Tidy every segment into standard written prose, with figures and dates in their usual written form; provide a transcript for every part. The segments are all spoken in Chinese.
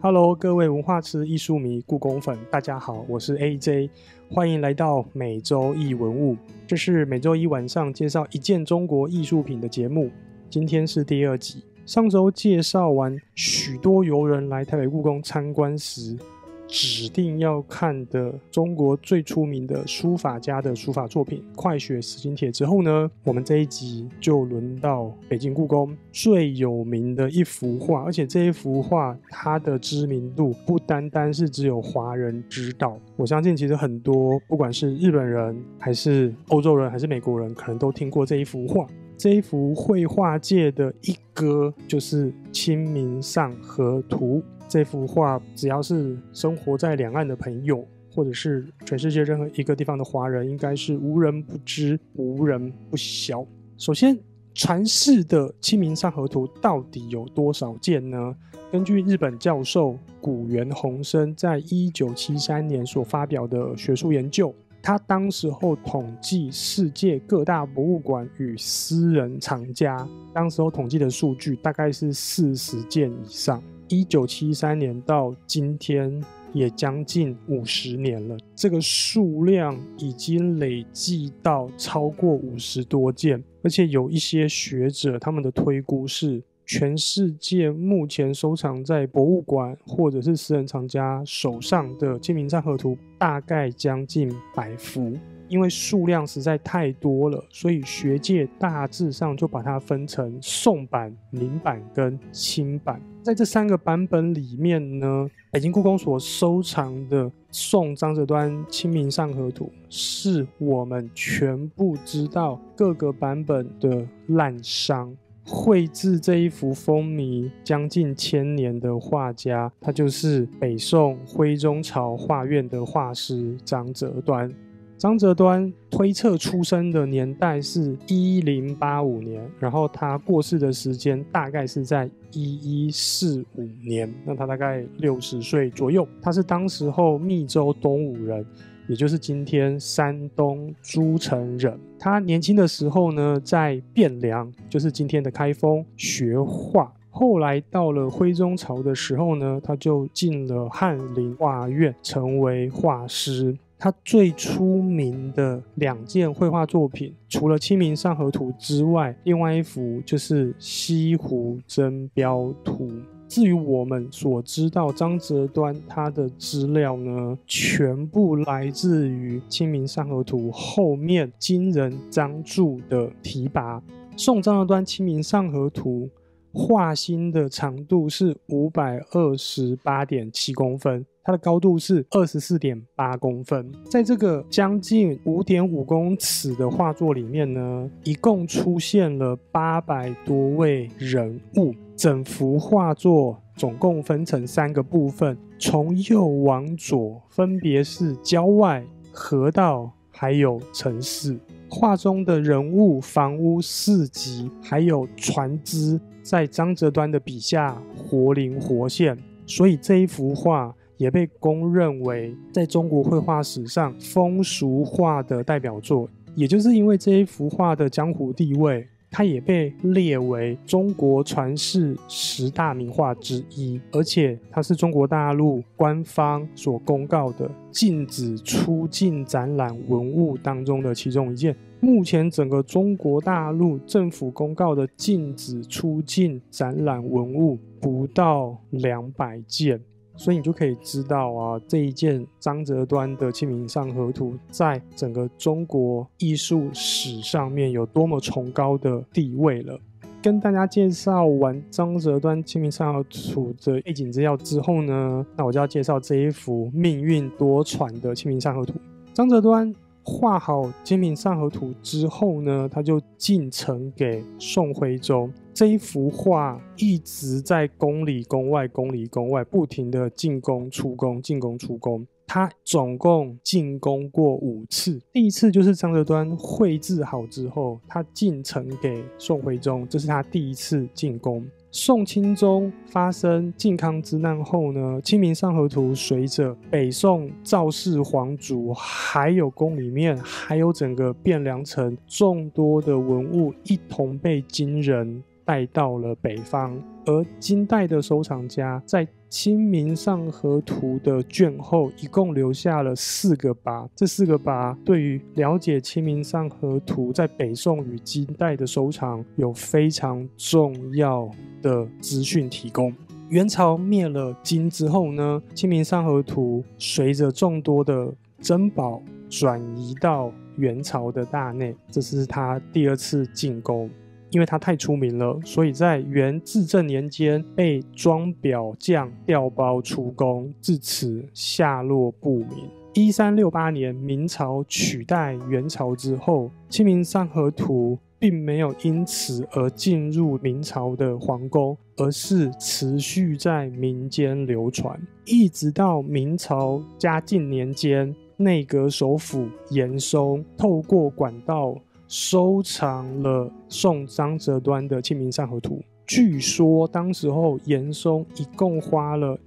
Hello，各位文化痴艺术迷、故宫粉，大家好，我是 AJ， 欢迎来到每周一文物。这是每周一晚上介绍一件中国艺术品的节目，今天是第2集。上周介绍完许多游人来台北故宫参观时指定要看的中国最出名的书法家的书法作品《快雪时晴帖》之后呢，我们这一集就轮到北京故宫最有名的一幅画，而且这一幅画它的知名度不单单是只有华人知道，我相信其实很多不管是日本人还是欧洲人还是美国人可能都听过这一幅画。这一幅绘画界的一哥就是《清明上河图》。这幅画只要是生活在两岸的朋友，或者是全世界任何一个地方的华人，应该是无人不知无人不晓。首先，传世的《清明上河图》到底有多少件呢？根据日本教授古原宏生在1973年所发表的学术研究，他当时候统计世界各大博物馆与私人藏家，当时候统计的数据大概是40件以上。1973年到今天也将近50年了，这个数量已经累计到超过50多件，而且有一些学者他们的推估是全世界目前收藏在博物馆或者是私人藏家手上的《清明上河图》大概将近100幅。因为数量实在太多了，所以学界大致上就把它分成宋版、明版跟清版。在这3个版本里面呢，北京故宫所收藏的宋张择端《清明上河图》是我们全部知道各个版本的滥觞。绘制这一幅风靡将近1000年的画家，他就是北宋徽宗朝画院的画师张择端。张择端推测出生的年代是1085年，然后他过世的时间大概是在1145年，那他大概60岁左右。他是当时候密州东吴人，也就是今天山东诸城人。他年轻的时候呢，在汴梁，就是今天的开封学画。后来到了徽宗朝的时候呢，他就进了翰林画院，成为画师。他最出名的2件绘画作品，除了《清明上河图》之外，另外一幅就是《西湖真标图》。至于我们所知道张择端他的资料呢，全部来自于《清明上河图》后面金人张著的题跋。宋张择端《清明上河图》画心的长度是528.7公分，它的高度是24.8公分。在这个将近5.5公尺的画作里面呢，一共出现了800多位人物。整幅画作总共分成3个部分，从右往左分别是郊外、河道还有城市。画中的人物、房屋、市集还有船只，在张择端的笔下活灵活现，所以这一幅画也被公认为在中国绘画史上风俗画的代表作。也就是因为这一幅画的江湖地位，它也被列为中国传世10大名画之一，而且它是中国大陆官方所公告的禁止出境展览文物当中的其中一件。目前整个中国大陆政府公告的禁止出境展览文物不到200件，所以你就可以知道啊，这一件张择端的《清明上河图》在整个中国艺术史上面有多么崇高的地位了。跟大家介绍完张择端《清明上河图》的背景资料之后呢，那我就要介绍这一幅命运多舛的《清明上河图》。张择端画好《清明上河图》之后呢，他就进呈给宋徽宗。这一幅画一直在宫里宫外宫里宫外不停的进宫出宫进宫出宫，他总共进宫过5次。第一次就是张择端绘制好之后，他进呈给宋徽宗，这是他第一次进宫。宋钦宗发生靖康之难后呢，《清明上河图》随着北宋赵氏皇族还有宫里面还有整个汴梁城众多的文物一同被金人带到了北方。而金代的收藏家在《清明上河图》的卷后一共留下了4个跋，这4个跋对于了解《清明上河图》在北宋与金代的收藏有非常重要的资讯提供。元朝灭了金之后呢，《清明上河图》随着众多的珍宝转移到元朝的大内，这是他第2次进攻。因为他太出名了，所以在元至正年间被装裱匠调包出宫，至此下落不明。1368年明朝取代元朝之后，《清明上河图》并没有因此而进入明朝的皇宫，而是持续在民间流传，一直到明朝嘉靖年间，内阁首辅严嵩透过管道收藏了宋张择端的《清明上河图》。据说当时候严嵩一共花了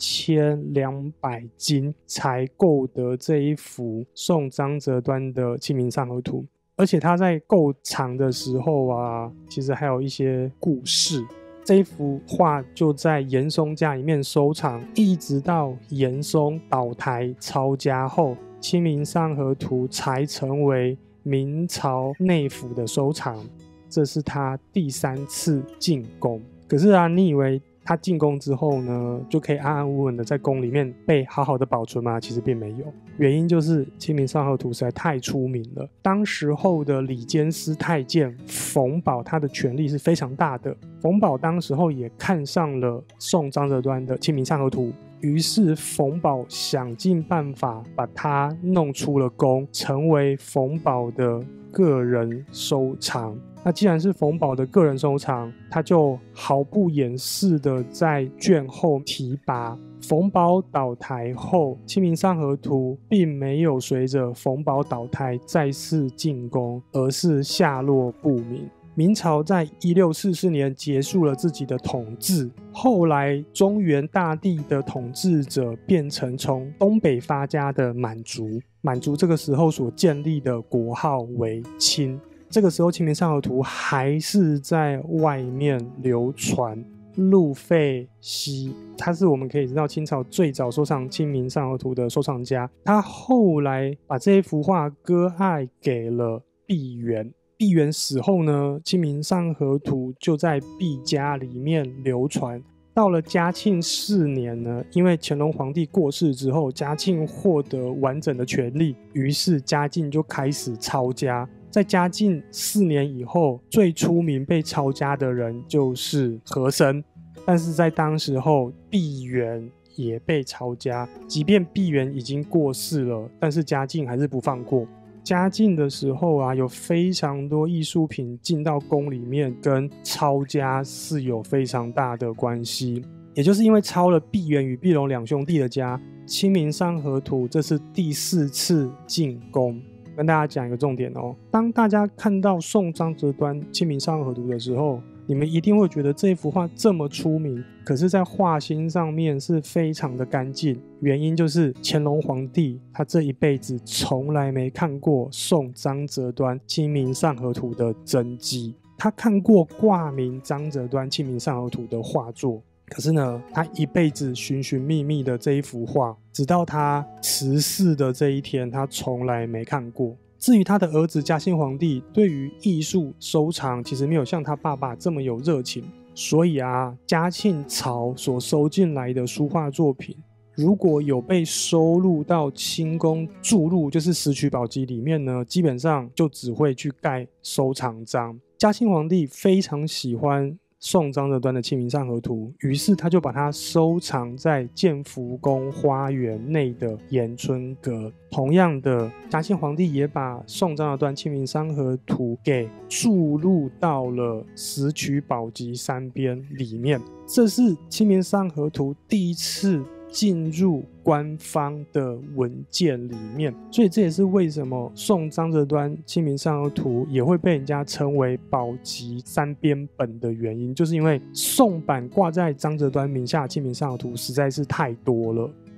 1200金才购得这一幅宋张择端的《清明上河图》，而且他在购藏的时候啊，其实还有一些故事。这一幅画就在严嵩家里面收藏，一直到严嵩倒台抄家后，《清明上河图》才成为明朝内府的收藏。这是他第3次进宫。可是啊，你以为他进宫之后呢，就可以安安稳稳的在宫里面被好好的保存吗？其实并没有。原因就是《清明上河图》实在太出名了。当时候的理监司太监冯保，他的权力是非常大的。冯保当时候也看上了宋张择端的《清明上河图》，于是冯保想尽办法把它弄出了宫，成为冯保的个人收藏。那既然是冯保的个人收藏，他就毫不掩饰的在卷后提拔。冯保倒台后，《清明上河图》并没有随着冯保倒台再次进宫，而是下落不明。明朝在1644年结束了自己的统治，后来中原大地的统治者变成从东北发家的满族。满族这个时候所建立的国号为清。这个时候《清明上河图》还是在外面流传。陆费西，他是我们可以知道清朝最早收藏《清明上河图》的收藏家，他后来把这一幅画割爱给了毕沅。毕沅死后呢，《清明上河图》就在毕家里面流传。到了嘉庆4年呢，因为乾隆皇帝过世之后，嘉庆获得完整的权力，于是嘉靖就开始抄家。在嘉靖4年以后，最出名被抄家的人就是和珅，但是在当时候毕沅也被抄家，即便毕沅已经过世了，但是嘉靖还是不放过。嘉靖的时候啊，有非常多艺术品进到宫里面，跟抄家是有非常大的关系。也就是因为抄了毕沅与毕龙2兄弟的家，《清明上河图》这是第4次进宫。跟大家讲一个重点哦，当大家看到宋张择端《清明上河图》的时候，你们一定会觉得这幅画这么出名，可是在画心上面是非常的干净。原因就是乾隆皇帝他这一辈子从来没看过宋张择端《清明上河图》的真迹，他看过挂名张择端《清明上河图》的画作，可是呢，他一辈子寻寻觅觅的这一幅画，直到他辞世的这一天，他从来没看过。至于他的儿子嘉庆皇帝，对于艺术收藏其实没有像他爸爸这么有热情，所以啊，嘉庆朝所收进来的书画作品，如果有被收录到清宫注录，就是石渠宝笈里面呢，基本上就只会去盖收藏章。嘉庆皇帝非常喜欢宋张择端的《清明上河图》，于是他就把它收藏在建福宫花园内的延春阁。同样的，嘉庆皇帝也把宋张择端《清明上河图》给注入到了石渠宝笈3边里面。这是《清明上河图》第一次进入官方的文件里面，所以这也是为什么宋张择端《清明上河图》也会被人家称为宝笈3边本的原因，就是因为宋版挂在张择端名下的《清明上河图》实在是太多了。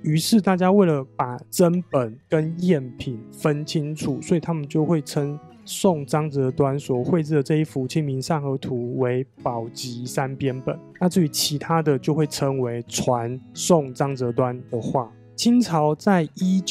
于是大家为了把真本跟赝品分清楚，所以他们就会称宋张择端所绘制的这一幅《清明上河图》为宝笈三编本，那至于其他的就会称为传宋张择端的画。清朝在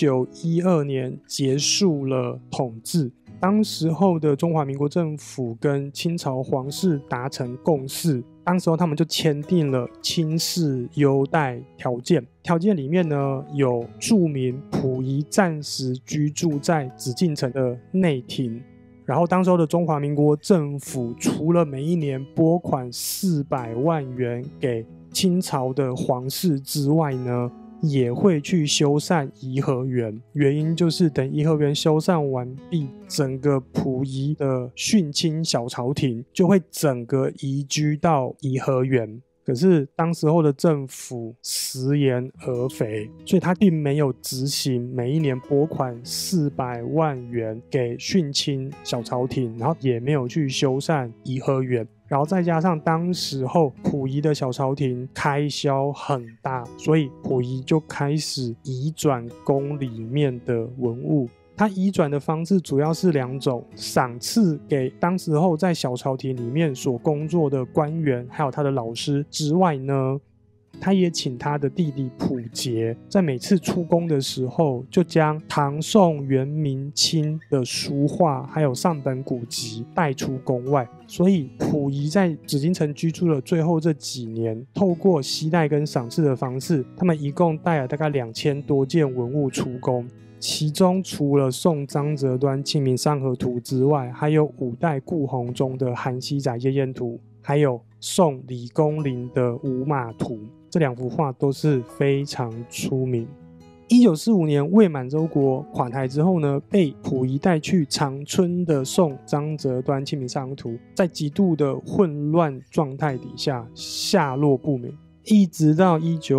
1912年结束了统治，当时候的中华民国政府跟清朝皇室达成共识，当时候他们就签订了清室优待条件，条件里面呢有注明溥仪暂时居住在紫禁城的内廷，然后当时候的中华民国政府除了每一年拨款400万元给清朝的皇室之外呢，也会去修缮颐和园，原因就是等颐和园修缮完毕，整个溥仪的训亲小朝廷就会整个移居到颐和园。可是当时候的政府食言而肥，所以他并没有执行每一年拨款400万元给训亲小朝廷，然后也没有去修缮颐和园，然后再加上当时候溥仪的小朝廷开销很大，所以溥仪就开始移转宫里面的文物。他移转的方式主要是2种，赏赐给当时候在小朝廷里面所工作的官员还有他的老师之外呢，他也请他的弟弟溥杰在每次出宫的时候就将唐宋元明清的书画还有上本古籍带出宫外，所以溥仪在紫禁城居住的最后这几年，透过携带跟赏赐的方式，他们一共带了大概2000多件文物出宫，其中除了宋张择端清明上河图之外，还有5代顾闳中的韩熙载夜宴图，还有宋李公麟的五马图，这2幅画都是非常出名。1945年魏满洲国垮台之后呢，被溥仪带去长春的宋张择端清明上河图，在极度的混乱状态底下下落不明，一直到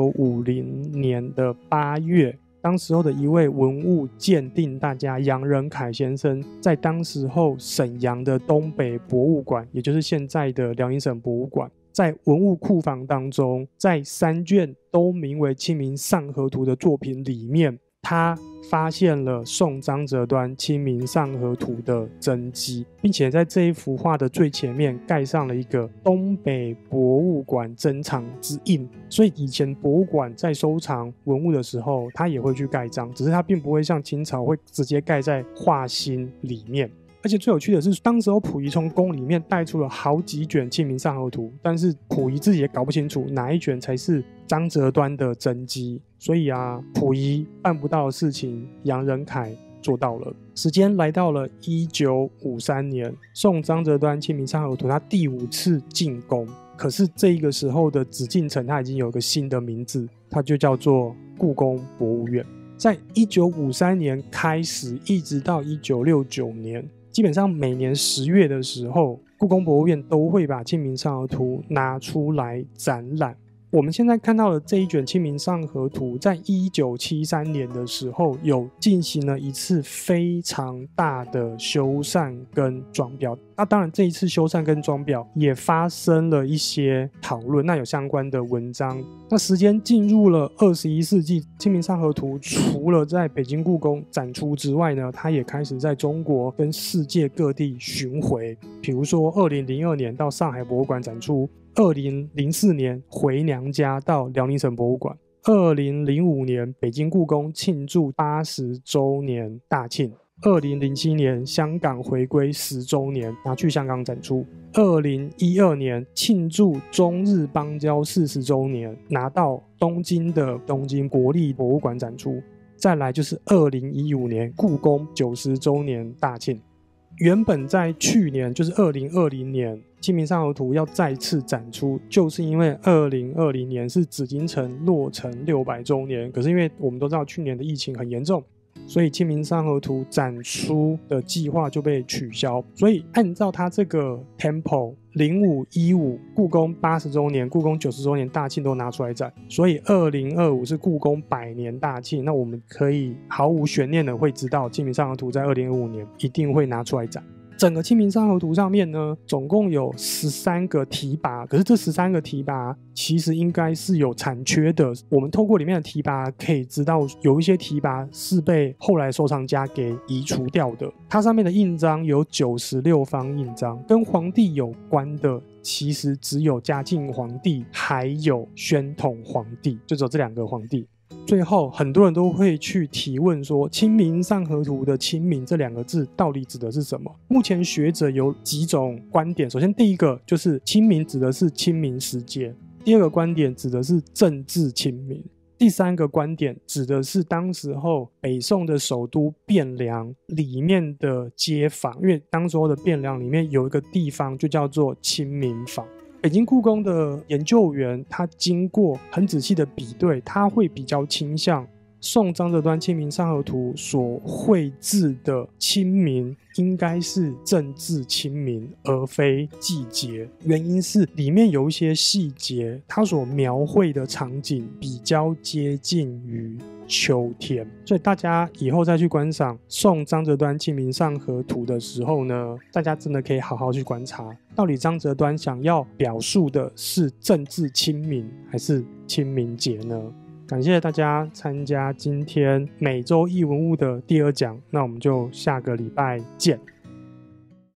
1950年的8月，当时候的一位文物鉴定大家杨仁凯先生，在当时候沈阳的东北博物馆，也就是现在的辽宁省博物馆，在文物库房当中，在3卷都名为《清明上河图》的作品里面，他发现了宋张择端清明上河图的真迹，并且在这一幅画的最前面盖上了一个东北博物馆珍藏之印，所以以前博物馆在收藏文物的时候，他也会去盖章，只是他并不会像清朝会直接盖在画心里面。而且最有趣的是，当时候溥仪从宫里面带出了好几卷清明上河图，但是溥仪自己也搞不清楚哪一卷才是张择端的真迹，所以溥仪办不到的事情，杨仁凯做到了。时间来到了1953年，宋张择端清明上河图他第5次进宫，可是这一个时候的紫禁城它已经有一个新的名字，它就叫做故宫博物院。在1953年开始一直到1969年，基本上每年10月的时候，故宫博物院都会把清明上河图拿出来展览。我们现在看到的这一卷清明上河图，在1973年的时候有进行了一次非常大的修缮跟装裱。那当然这一次修缮跟装裱也发生了一些讨论，那有相关的文章。那时间进入了21世纪，清明上河图除了在北京故宫展出之外呢，它也开始在中国跟世界各地巡回，比如说2002年到上海博物馆展出，2004年回娘家到辽宁省博物馆，2005年北京故宫庆祝80周年大庆，2007年香港回归10周年拿去香港展出，2012年庆祝中日邦交40周年拿到东京的东京国立博物馆展出，再来就是2015年故宫90周年大庆。原本在去年就是2020年清明上河图要再次展出，就是因为2020年是紫禁城落成600周年，可是因为我们都知道去年的疫情很严重，所以清明上河图展出的计划就被取消。所以按照它这个 tempo 0515故宫80周年故宫90周年大庆都拿出来展，所以2025是故宫100年大庆，那我们可以毫无悬念的会知道清明上河图在2025年一定会拿出来展。 整个清明上河图上面呢，总共有13个题跋，可是这13个题跋其实应该是有残缺的。我们透过里面的题跋可以知道，有一些题跋是被后来收藏家给移除掉的。它上面的印章有96方印章，跟皇帝有关的其实只有嘉靖皇帝还有宣统皇帝，就只有这2个皇帝。最后很多人都会去提问说，清明上河图的清明这2个字到底指的是什么？目前学者有几种观点。首先第一个就是清明指的是清明时节，第二个观点指的是政治清明，第三个观点指的是当时候北宋的首都汴梁里面的街坊，因为当时候的汴梁里面有一个地方就叫做清明坊。北京故宫的研究员他经过很仔细的比对，他会比较倾向宋张择端清明上河图所绘制的清明应该是政治清明而非季节，原因是里面有一些细节它所描绘的场景比较接近于秋天，所以大家以后再去观赏宋张择端清明上河图的时候呢，大家真的可以好好去观察，到底张择端想要表述的是政治清明还是清明节呢？感谢大家参加今天每周一文物的第2讲，那我们就下个礼拜见。